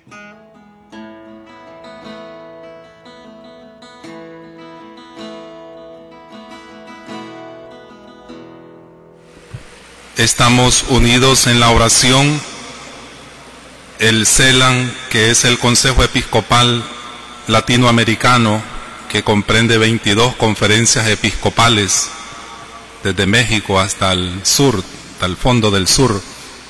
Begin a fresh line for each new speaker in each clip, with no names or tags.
Estamos unidos en la oración. El CELAN, que es el Consejo Episcopal Latinoamericano, que comprende 22 conferencias episcopales, desde México hasta el sur, hasta el fondo del sur,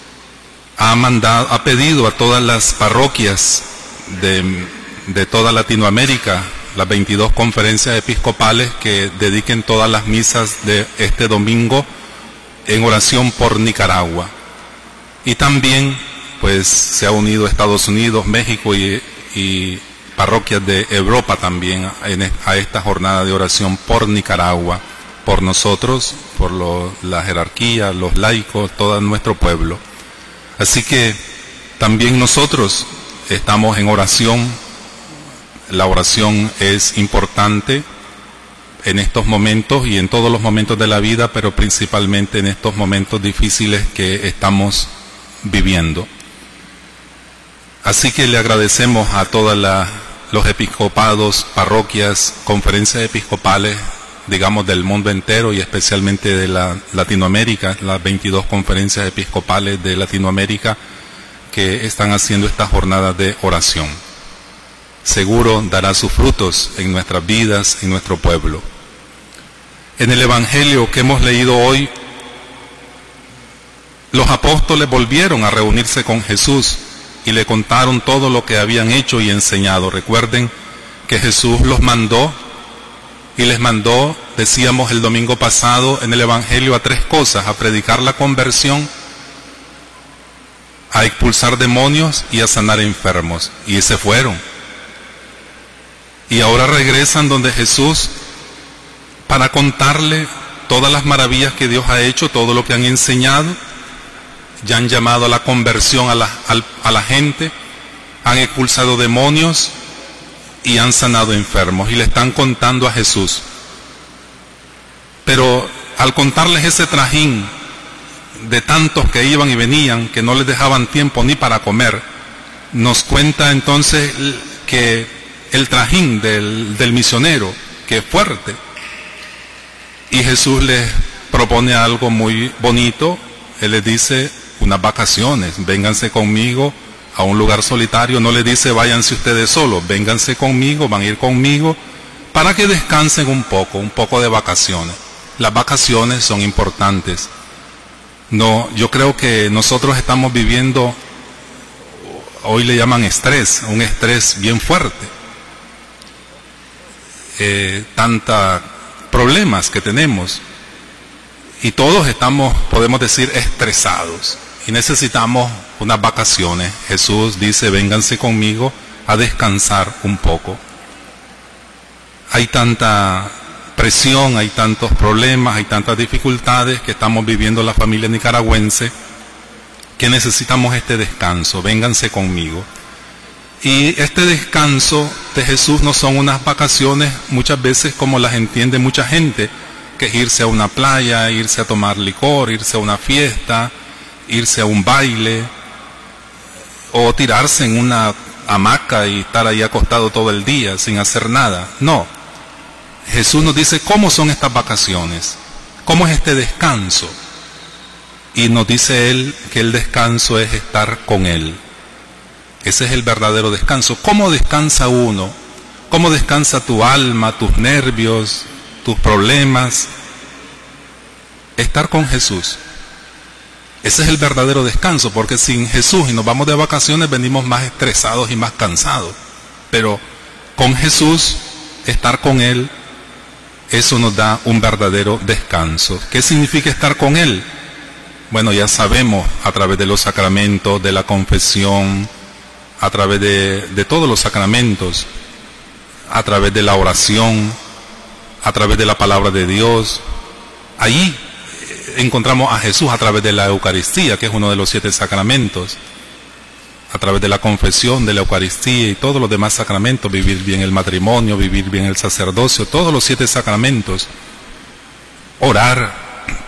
ha pedido a todas las parroquias de toda Latinoamérica, las 22 conferencias episcopales, que dediquen todas las misas de este domingo en oración por Nicaragua. Y también pues se ha unido Estados Unidos, México y parroquias de Europa también a esta jornada de oración por Nicaragua, por nosotros, por la jerarquía, los laicos, todo nuestro pueblo. Así que también nosotros estamos en oración. La oración es importante en estos momentos y en todos los momentos de la vida, pero principalmente en estos momentos difíciles que estamos viviendo. Así que le agradecemos a todos los episcopados, parroquias, conferencias episcopales, digamos del mundo entero y especialmente de Latinoamérica, las 22 conferencias episcopales de Latinoamérica que están haciendo esta jornada de oración. Seguro dará sus frutos en nuestras vidas, en nuestro pueblo. En el Evangelio que hemos leído hoy, los apóstoles volvieron a reunirse con Jesús y le contaron todo lo que habían hecho y enseñado. Recuerden que Jesús los mandó y les mandó, decíamos el domingo pasado en el Evangelio, a 3 cosas: a predicar la conversión, a expulsar demonios y a sanar enfermos. Y se fueron. Y ahora regresan donde Jesús para contarle todas las maravillas que Dios ha hecho, todo lo que han enseñado. Ya han llamado a la conversión a la gente, han expulsado demonios y han sanado enfermos. Y le están contando a Jesús. Pero al contarles ese trajín de tantos que iban y venían, que no les dejaban tiempo ni para comer, nos cuenta entonces que el trajín del misionero, que es fuerte. Y Jesús les propone algo muy bonito. Él les dice unas vacaciones, vénganse conmigo a un lugar solitario. No les dice váyanse ustedes solos, vénganse conmigo, van a ir conmigo para que descansen un poco de vacaciones. Las vacaciones son importantes. No, yo creo que nosotros estamos viviendo, hoy le llaman estrés, un estrés bien fuerte. Tantos problemas que tenemos y todos estamos, podemos decir, estresados y necesitamos unas vacaciones. Jesús dice vénganse conmigo a descansar un poco. Hay tanta presión, hay tantos problemas, hay tantas dificultades que estamos viviendo la familia nicaragüense, que necesitamos este descanso. Vénganse conmigo. Y este descanso de Jesús no son unas vacaciones muchas veces como las entiende mucha gente, que es irse a una playa, irse a tomar licor, irse a una fiesta, irse a un baile, o tirarse en una hamaca y estar ahí acostado todo el día sin hacer nada. No. Jesús nos dice cómo son estas vacaciones, cómo es este descanso. Y nos dice Él que el descanso es estar con Él. Ese es el verdadero descanso. ¿Cómo descansa uno? ¿Cómo descansa tu alma, tus nervios, tus problemas? Estar con Jesús. Ese es el verdadero descanso, porque sin Jesús y nos vamos de vacaciones venimos más estresados y más cansados. Pero con Jesús, estar con Él, eso nos da un verdadero descanso. ¿Qué significa estar con Él? Bueno, ya sabemos a través de los sacramentos, de la confesión, a través de todos los sacramentos, a través de la oración, a través de la palabra de Dios. Ahí encontramos a Jesús a través de la Eucaristía, que es uno de los 7 sacramentos, a través de la confesión, de la Eucaristía y todos los demás sacramentos, vivir bien el matrimonio, vivir bien el sacerdocio, todos los 7 sacramentos, orar,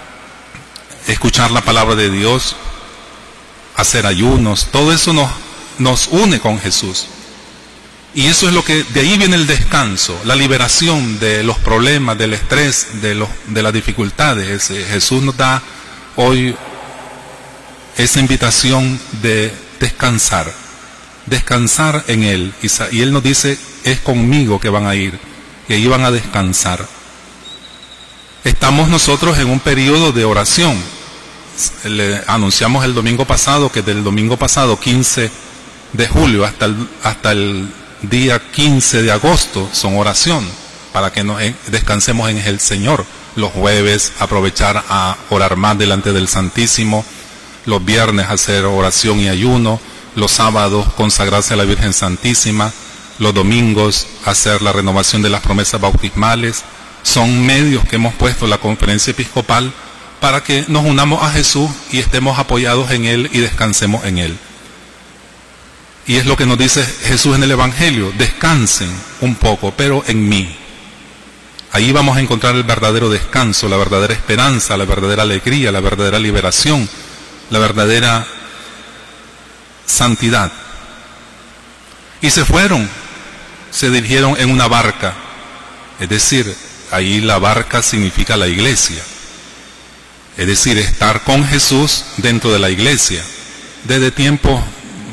escuchar la palabra de Dios, hacer ayunos, todo eso nos une con Jesús. Y eso es lo que, de ahí viene el descanso, la liberación de los problemas, del estrés, de las dificultades. Jesús nos da hoy esa invitación de descansar en Él. Y Él nos dice, es conmigo que van a ir, y ahí van a descansar. Estamos nosotros en un periodo de oración. Le anunciamos el domingo pasado que del domingo pasado, 15 de julio, hasta el día 15 de agosto, son oración, para que nos descansemos en el Señor. Los jueves aprovechar a orar más delante del Santísimo, los viernes hacer oración y ayuno, los sábados consagrarse a la Virgen Santísima, los domingos hacer la renovación de las promesas bautismales. Son medios que hemos puesto en la Conferencia Episcopal para que nos unamos a Jesús y estemos apoyados en Él y descansemos en Él. Y es lo que nos dice Jesús en el Evangelio: descansen un poco, pero en mí. Ahí vamos a encontrar el verdadero descanso, la verdadera esperanza, la verdadera alegría, la verdadera liberación, la verdadera santidad. Y se fueron, se dirigieron en una barca, es decir, ahí la barca significa la iglesia, es decir, estar con Jesús dentro de la iglesia. Desde tiempo,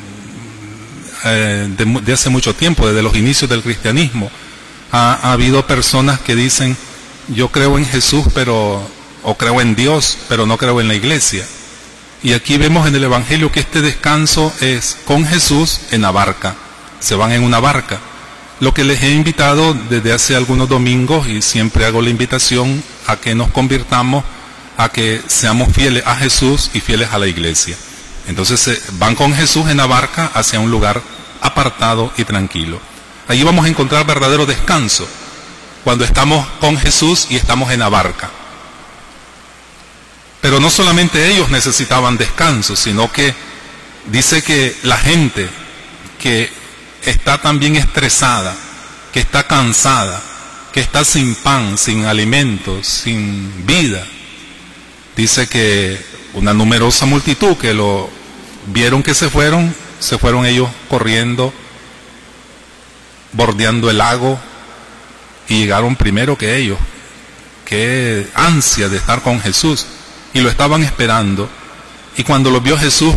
de hace mucho tiempo, desde los inicios del cristianismo, ha habido personas que dicen, yo creo en Jesús, o creo en Dios, pero no creo en la iglesia. Y aquí vemos en el Evangelio que este descanso es con Jesús en la barca. Se van en una barca. Lo que les he invitado desde hace algunos domingos, y siempre hago la invitación a que nos convirtamos, a que seamos fieles a Jesús y fieles a la iglesia. Entonces van con Jesús en la barca hacia un lugar apartado y tranquilo. Allí vamos a encontrar verdadero descanso, cuando estamos con Jesús y estamos en la barca. Pero no solamente ellos necesitaban descanso, sino que dice que la gente que está también estresada, que está cansada, que está sin pan, sin alimento, sin vida, dice que una numerosa multitud que lo vieron que se fueron ellos corriendo, bordeando el lago, y llegaron primero que ellos. Qué ansia de estar con Jesús, y lo estaban esperando. Y cuando los vio Jesús,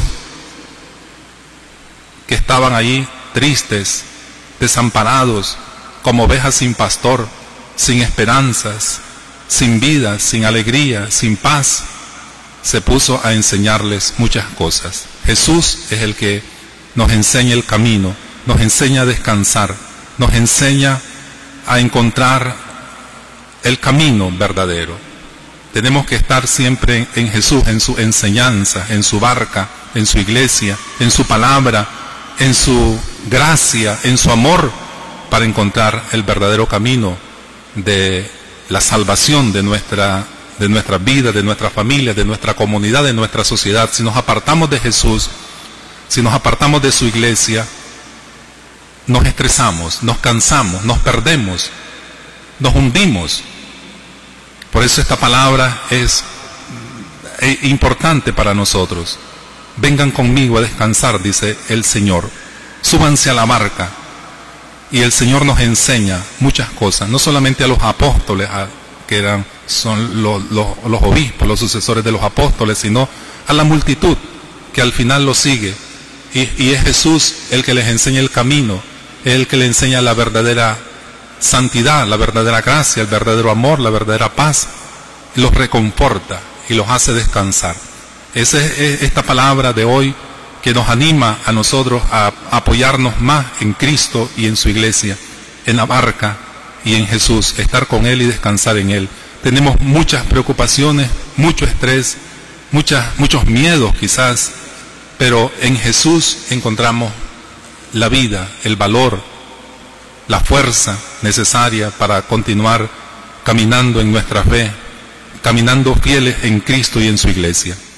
que estaban allí tristes, desamparados, como ovejas sin pastor, sin esperanzas, sin vida, sin alegría, sin paz, se puso a enseñarles muchas cosas. Jesús es el que nos enseña el camino, nos enseña a descansar, nos enseña a encontrar el camino verdadero. Tenemos que estar siempre en Jesús, en su enseñanza, en su barca, en su iglesia, en su palabra, en su gracia, en su amor, para encontrar el verdadero camino de la salvación de nuestra vida, de nuestra familia, de nuestra comunidad, de nuestra sociedad. Si nos apartamos de Jesús, si nos apartamos de su iglesia, nos estresamos, nos cansamos, nos perdemos, nos hundimos. Por eso esta palabra es importante para nosotros. Vengan conmigo a descansar, dice el Señor. Súbanse a la barca. Y el Señor nos enseña muchas cosas, no solamente a los apóstoles, que son los obispos, los sucesores de los apóstoles, sino a la multitud que al final lo sigue. Y es Jesús el que les enseña el camino, el que les enseña la verdadera santidad, la verdadera gracia, el verdadero amor, la verdadera paz. Los reconforta y los hace descansar. Esa es esta palabra de hoy, que nos anima a nosotros a apoyarnos más en Cristo y en su iglesia, en la barca y en Jesús, estar con Él y descansar en Él. Tenemos muchas preocupaciones, mucho estrés, muchos miedos quizás, pero en Jesús encontramos la vida, el valor, la fuerza necesaria para continuar caminando en nuestra fe, caminando fieles en Cristo y en su iglesia.